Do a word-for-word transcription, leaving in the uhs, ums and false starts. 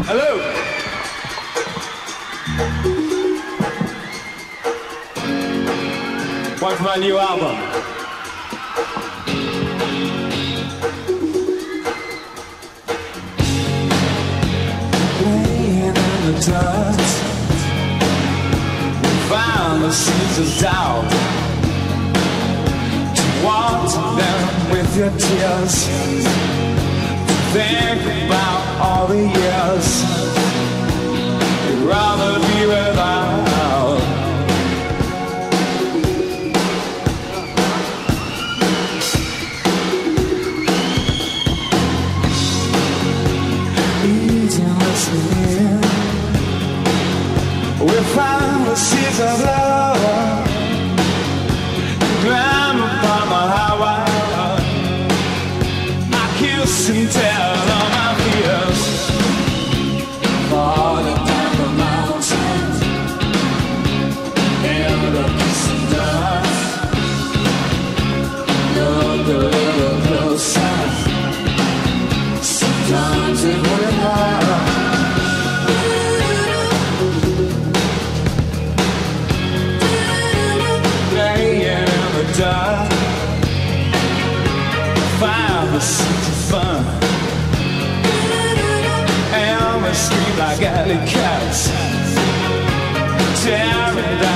Hello. One for my new album. Laying in the dust, we found the seeds of doubt. To water them with your tears, to think about all the years you'd rather be without. We found the seeds of love, climb upon the highway. I kiss and tell all my fears, falling down the mountain, and the kissing dust. Look a little closer, sometimes it wouldn't hurt. Find the seeds of fun, and we scream like alley cats, tearing down